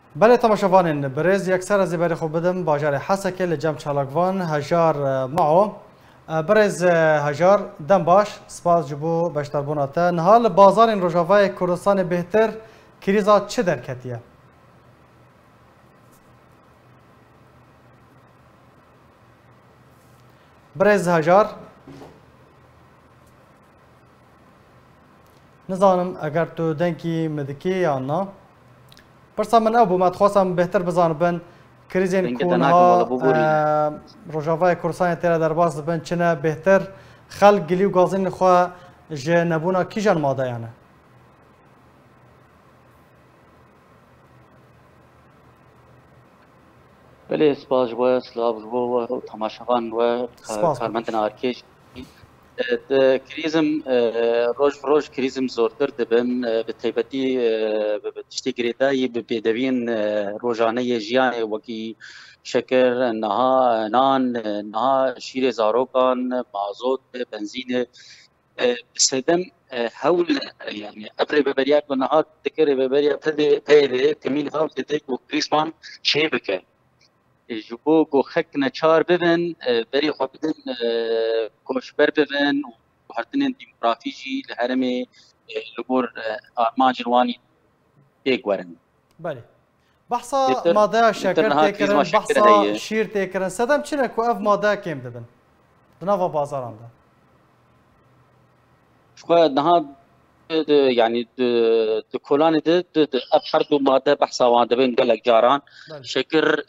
بله تماشاوانین برز یکسر از بری خوب بدم باجار حسکه لجام چالاکوان هجار معو برز هجار دم باش سپاس جبو بشتر بوناته نهال بازار روجاوای کردستان بهتر کریزا چه درکتیه؟ برز هجار نزانم اگر تو دنکی مدکی یا نه پرسا من ابو ما تخواستم بهتر بزانم بن کریزین کونها روجاوای کردستان تیرا درباز بن چنه بهتر خلق گلی و گازین خواه جه نبونا کی جان ماده یعنی بله سپاس و سلام و تماشاوان و کارمندان ارکش کریزم روز کریزم زورتر دبن به تایبەتی تشتی گریدایی به بدوین روزانه جیان وکی شکر نان شیر زاروکان مازوت بنزین بسدم هول يعني ابري ببريات ونهار تكري ببريات تدي كمين هول تدي وكريسمان شيبكه جبو گو خک نچار ببن بری خو بدن کوشبر ببن و هرتن دیموگرافیجی لهرم لبور آرمان جوانی تیگورن بله بحثا ماده شکر تکرن بحثا شیر تکرن صدم چنه کو اف ماده کم دبن دنوا بازاران ده شو نها يعني كولان ابحر دو ماده بحثا وانده بين قالك جاران شكر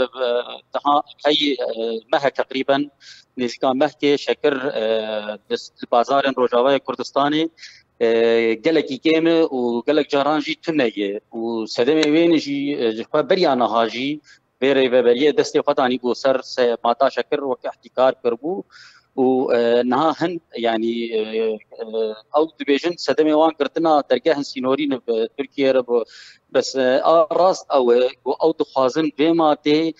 هي مها تقريبا نزكا مهكي شكر البازار روجاوي كردستاني قالك كيمه وقالك جاران جي تنيه وسدمي وين جي بريانا هاجي بيري بريه دستي قطاني بو سر ماتا شكر وك احتكار كربو ونها هن يعني او دبيجن سدمي وان كرتنا درجه سينورين بتركيا بس راس او دخوازن بما تي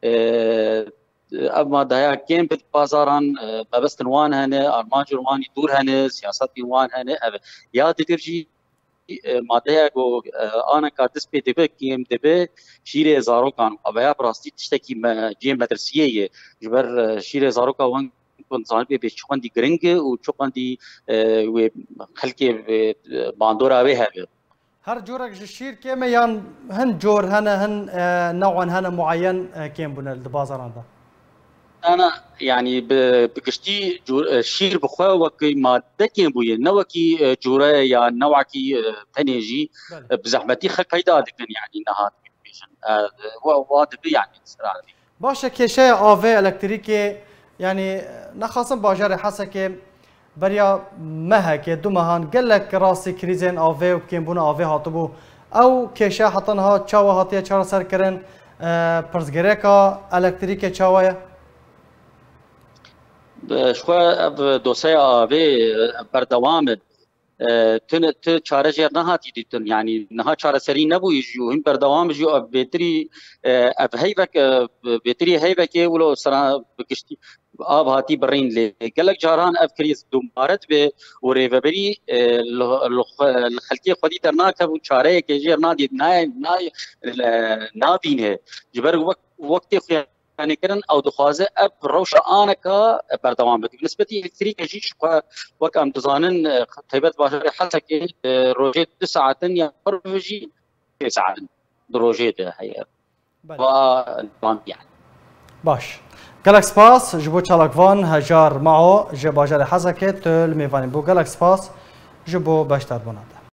اما دايا كيم بازاران بس وان هنا ارمان جرماني دور هنا سياسات وان هنا يا ترجي ماده جو انا كارتس بي دبي كيم دبي شيره زارو كان ابيا براستي تشتكي جيم مدرسيه جبر شيره زارو كان كنت بيشوفان دي جرينج وشوفان دي خلكي باندورا بها هر جورك جشير كيما يان هن جور هنا هن نوعا هنا معين كيم بنا البازار ده انا يعني بكشتي شير بخوا وكي ماده كيم بوي نوكي جوره يا نوعكي تنيجي بزحمتي خلق هيدا دكن يعني نهات واضح يعني صراحه باشه كيشي اوفي الكتريكي يعني نخاصم باجار حسكه بريا مها كي دومهان قال لك راسي كريزين اوفي وكيم بونا اوفي هاتبو او كيشا حطنها تشاوا هاتيه تشار سر كرن برزغريكا الكتريكي تشاوايا شو دوسيا اوفي بردوام تن چارجر نهاتی دیتن یعنی نها چاره سری نبوی جو هم بردوام جو بهتری اب هیبک بهتری هیبک ولو سرا بکشتی آب هاتی برین لی گلک جاران اب کریز دومارت به و ریوبری الخلقی خودی درنا که چاره که جر نادی نابینه جبر وقتی يعني كرن او دخوازه اب روش انا كا بردوام بك بالنسبه لي الكتريك جيش وكم تظانن تيبت باشا حتى روجيت 9 يا فرجي 9 روجيت هي يعني باش جالاكس باس جبو تشالاكفان هجار معه جباجر حزكه تل ميفاني بو جالاكس باس جبو باشتر بناده